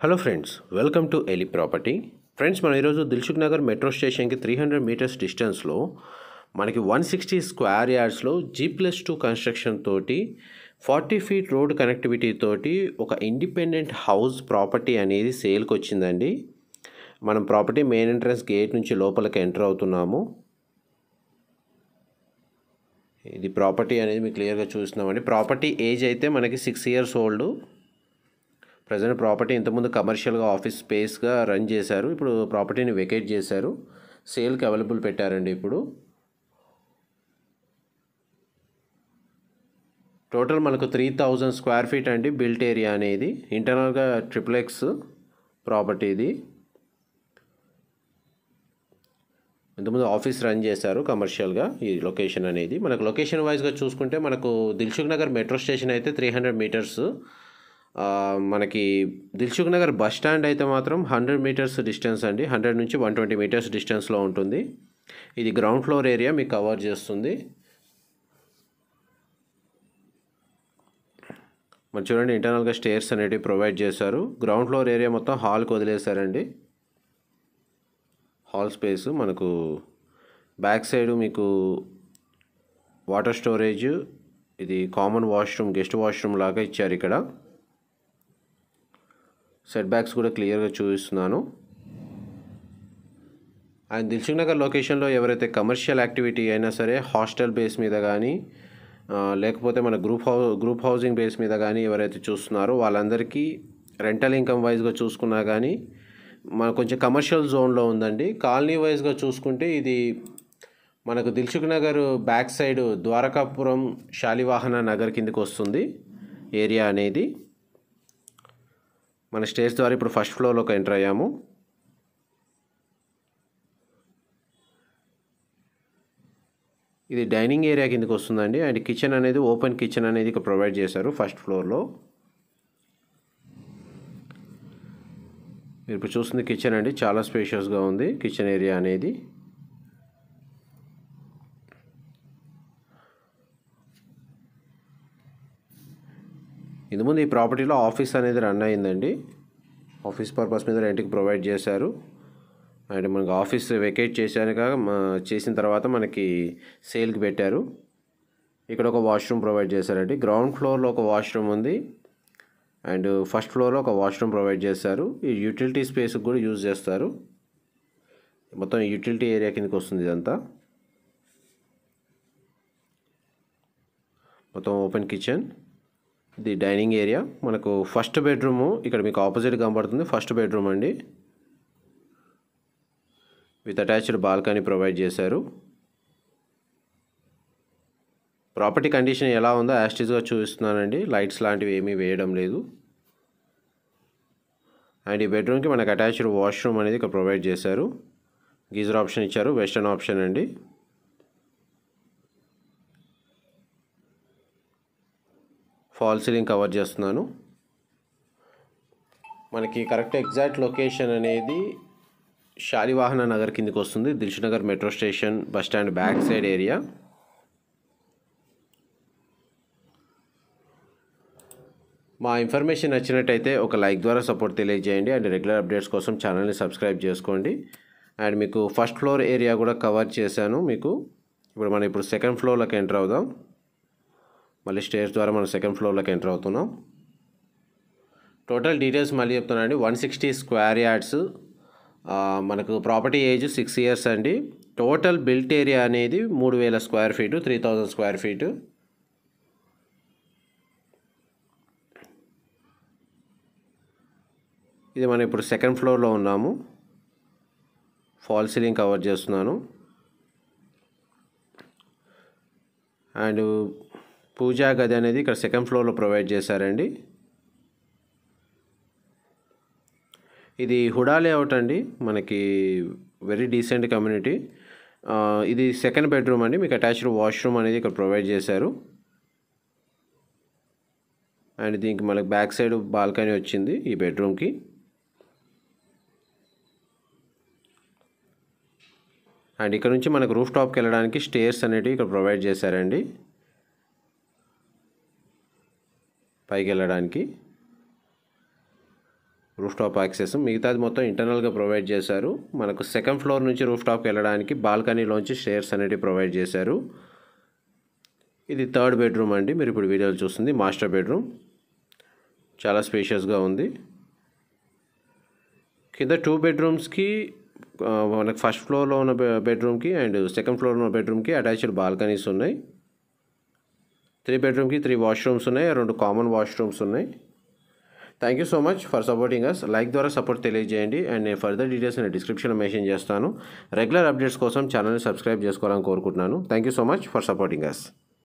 Hello friends, welcome to ఎలిప్ property. Friends, మనం ఈరోజు దిల్సుఖ్నగర్ మెట్రో స్టేషన్కి 300 మీటర్స్ డిస్టెన్స్లో మనకి 160 స్క్వేర్ యార్డ్స్లో G+2 కన్స్ట్రక్షన్ తోటి 40 ఫీట్ రోడ్ కనెక్టివిటీ తోటి ఒక ఇండిపెండెంట్ హౌస్ ప్రాపర్టీ అనేది సేల్కి వచ్చిందండి. మనం ప్రాపర్టీ మెయిన్ ఎంట్రన్స్ గేట్ నుంచి లోపలికి ఎంటర్ అవుతున్నాము. ఇది ప్రాపర్టీ అనేది మీకు క్లియర్గా చూస్తున్నామండి. ప్రాపర్టీ ఏజ్ అయితే మనకి 6 years ఓల్డ్. ప్రజెంట్ ప్రాపర్టీ ఇంతకుముందు కమర్షియల్గా ఆఫీస్ స్పేస్గా రన్ చేశారు. ఇప్పుడు ప్రాపర్టీని వెకేట్ చేశారు, సేల్కి అవైలబుల్ పెట్టారండి. ఇప్పుడు టోటల్ మనకు 3000 స్క్వేర్ ఫీట్ అండి బిల్ట్ ఏరియా అనేది. ఇంటర్నల్గా ట్రిప్లెక్స్ ప్రాపర్టీ ఇది. ఇంతకుముందు ఆఫీస్ రన్ చేశారు కమర్షియల్గా. ఈ లొకేషన్ అనేది మనకు లొకేషన్ వైజ్గా చూసుకుంటే మనకు దిల్సుఖ్నగర్ మెట్రో స్టేషన్ అయితే 300 మీటర్స్. మనకి దిల్సుఖ్నగర్ బస్ స్టాండ్ అయితే మాత్రం 100 మీటర్స్ డిస్టెన్స్ అండి. 100 నుంచి 120 మీటర్స్ డిస్టెన్స్లో ఉంటుంది. ఇది గ్రౌండ్ ఫ్లోర్ ఏరియా మీకు కవర్ చేస్తుంది. మరి చూడండి, ఇంటర్నల్గా స్టేర్స్ అనేవి ప్రొవైడ్ చేశారు. గ్రౌండ్ ఫ్లోర్ ఏరియా మొత్తం హాల్కి వదిలేశారండి. హాల్ స్పేస్ మనకు బ్యాక్ సైడ్ మీకు వాటర్ స్టోరేజ్, ఇది కామన్ వాష్రూమ్, గెస్ట్ వాష్రూమ్ లాగా ఇచ్చారు. ఇక్కడ సెట్ బ్యాక్స్ కూడా క్లియర్గా చూపిస్తున్నాను. అండ్ దిల్సుఖ్నగర్ లొకేషన్లో ఎవరైతే కమర్షియల్ యాక్టివిటీ అయినా సరే, హాస్టల్ బేస్ మీద కానీ లేకపోతే మన గ్రూప్ హౌసింగ్ బేస్ మీద కానీ ఎవరైతే చూస్తున్నారో వాళ్ళందరికీ రెంటల్ ఇన్కమ్ వైజ్గా చూసుకున్నా కానీ మన కొంచెం కమర్షియల్ జోన్లో ఉందండి. కాలనీ వైజ్గా చూసుకుంటే ఇది మనకు దిల్సుఖ్నగర్ బ్యాక్ సైడ్ ద్వారకాపురం శాలివాహన నగర్ కిందకి వస్తుంది ఏరియా అనేది. మన స్టేజ్ ద్వారా ఇప్పుడు ఫస్ట్ ఫ్లోర్లోకి ఎంటర్ అయ్యాము. ఇది డైనింగ్ ఏరియా కిందకి వస్తుందండి. అండ్ కిచెన్ అనేది ఓపెన్ కిచెన్ అనేది ఇక్కడ ప్రొవైడ్ చేశారు ఫస్ట్ ఫ్లోర్లో. మీరు ఇప్పుడు చూస్తుంది కిచెన్ అండి, చాలా స్పేషియస్గా ఉంది కిచెన్ ఏరియా అనేది. ఇంతకుముందు ఈ ప్రాపర్టీలో ఆఫీస్ అనేది రన్ అయిందండి. ఆఫీస్ పర్పస్ మీద రెంట్కి ప్రొవైడ్ చేశారు. అండ్ మనకు ఆఫీస్ వెకేట్ చేసిన తర్వాత మనకి సేల్కి పెట్టారు. ఇక్కడ ఒక వాష్రూమ్ ప్రొవైడ్ చేశారండి. గ్రౌండ్ ఫ్లోర్లో ఒక వాష్రూమ్ ఉంది అండ్ ఫస్ట్ ఫ్లోర్లో ఒక వాష్రూమ్ ప్రొవైడ్ చేశారు. ఈ యూటిలిటీ స్పేస్కి కూడా యూజ్ చేస్తారు. మొత్తం యూటిలిటీ ఏరియా కిందకి వస్తుంది ఇదంతా. మొత్తం ఓపెన్ కిచెన్. ఇది డైనింగ్ ఏరియా. మనకు ఫస్ట్ బెడ్రూము ఇక్కడ మీకు ఆపోజిట్ కనబడుతుంది. ఫస్ట్ బెడ్రూమ్ అండి, విత్ అటాచ్డ్ బాల్కనీ ప్రొవైడ్ చేశారు. ప్రాపర్టీ కండిషన్ ఎలా ఉందో యాస్టీస్గా చూపిస్తున్నానండి. లైట్స్ లాంటివి ఏమీ వేయడం లేదు. అండ్ ఈ బెడ్రూమ్కి మనకు అటాచ్డ్ వాష్రూమ్ అనేది ఇక్కడ ప్రొవైడ్ చేశారు. గీజర్ ఆప్షన్ ఇచ్చారు, వెస్టర్న్ ఆప్షన్ అండి. ఫాల్ సీలింగ్ కవర్ చేస్తున్నాను. మనకి కరెక్ట్ ఎగ్జాక్ట్ లొకేషన్ అనేది శాలివాహన నగర్ కిందకి వస్తుంది. Dilsukhnagar metro station bus stand back side area. మా ఇన్ఫర్మేషన్ నచ్చినట్టయితే ఒక లైక్ ద్వారా సపోర్ట్ తెలియజేయండి. అండ్ రెగ్యులర్ అప్డేట్స్ కోసం ఛానల్ని సబ్స్క్రైబ్ చేసుకోండి. అండ్ మీకు ఫస్ట్ ఫ్లోర్ ఏరియా కూడా కవర్ చేశాను మీకు. ఇప్పుడు సెకండ్ ఫ్లోర్లోకి ఎంటర్ అవుదాం. మళ్ళీ స్టేర్స్ ద్వారా మనం సెకండ్ ఫ్లోర్లోకి ఎంటర్ అవుతున్నాం. టోటల్ డీటెయిల్స్ మళ్ళీ చెప్తున్నానండి. 160 స్క్వేర్ యార్డ్స్. మనకు ప్రాపర్టీ ఏజ్ 6 years అండి. టోటల్ బిల్ట్ ఏరియా అనేది 3000 స్క్వేర్ ఫీటు, 3000 స్క్వేర్ ఫీటు. ఇది మనం ఇప్పుడు సెకండ్ ఫ్లోర్లో ఉన్నాము. ఫాల్ సీలింగ్ కవర్ చేస్తున్నాను. అండ్ పూజా గది అనేది ఇక్కడ సెకండ్ ఫ్లోర్లో ప్రొవైడ్ చేశారండి. ఇది హుడా లేఅవుట్ అండి. మనకి వెరీ డీసెంట్ కమ్యూనిటీ. ఇది సెకండ్ బెడ్రూమ్ అండి. మీకు అటాచ్డ్ వాష్రూమ్ అనేది ఇక్కడ ప్రొవైడ్ చేశారు. అండ్ దీనికి మనకి బ్యాక్ సైడ్ బాల్కనీ వచ్చింది ఈ బెడ్రూమ్కి. అండ్ ఇక్కడ నుంచి మనకు రూఫ్ టాప్కి వెళ్ళడానికి స్టేర్స్ అనేటివి ఇక్కడ ప్రొవైడ్ చేశారండి పైకి వెళ్ళడానికి. Roof top access. మిగతాది మొత్తం ఇంటర్నల్గా ప్రొవైడ్ చేశారు. మనకు సెకండ్ ఫ్లోర్ నుంచి రూఫ్ టాప్కి వెళ్ళడానికి బాల్కనీలోంచి స్టేర్స్ అనేవి ప్రొవైడ్ చేశారు. ఇది థర్డ్ బెడ్రూమ్ అండి. మీరు ఇప్పుడు వీడియోలో చూస్తుంది మాస్టర్ బెడ్రూమ్. చాలా స్పేషియస్గా ఉంది. కింద 2 బెడ్రూమ్స్కి మనకు ఫస్ట్ ఫ్లోర్లో ఉన్న బెడ్రూమ్కి అండ్ సెకండ్ ఫ్లోర్లో ఉన్న బెడ్రూమ్కి అటాచ్డ్ బాల్కనీస్ ఉన్నాయి. 3 బెడ్రూమ్కి 3 వాష్రూమ్స్ ఉన్నాయి, 2 కామన్ వాష్రూమ్స్ ఉన్నాయి. Thank you so much for supporting us. Like ద్వారా సపోర్ట్ తెలియజేయండి అండ్ నేను ఫర్దర్ డీటెయిల్స్ నేను డిస్క్రిప్షన్లో మెన్షన్ చేస్తాను. రెగ్యులర్ అప్డేట్స్ కోసం ఛానల్ని సబ్స్క్రైబ్ చేసుకోవాలని కోరుకుంటున్నాను. Thank you so much for supporting us.